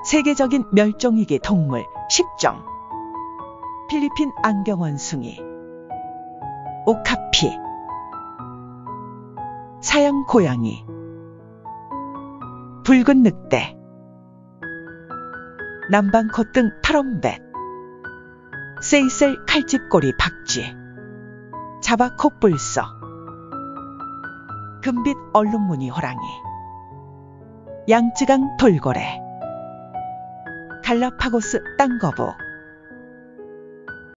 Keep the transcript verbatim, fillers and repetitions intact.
세계적인 멸종위기 동물 십 종. 필리핀 안경원숭이, 오카피, 사양 고양이, 붉은 늑대, 남방콧 등 타롬벳, 세이셀 칼집꼬리 박쥐, 자바콕 불서, 금빛 얼룩무늬 호랑이, 양쯔강 돌고래, 갈라파고스 땅거북,